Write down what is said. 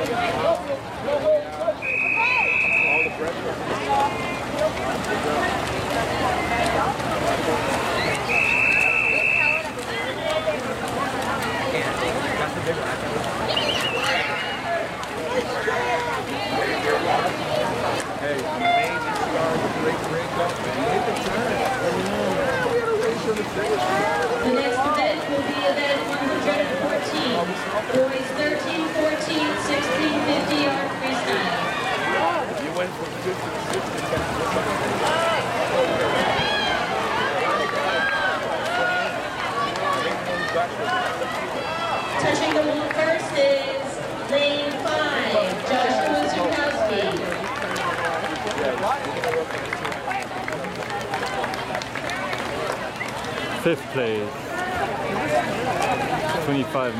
The next event will be event 114, boys 13, 14, 16, 50-yard freestyle. You went from 50 to 60. Touching the wall first is lane 5, Joshua Zukowski. Fifth place, 25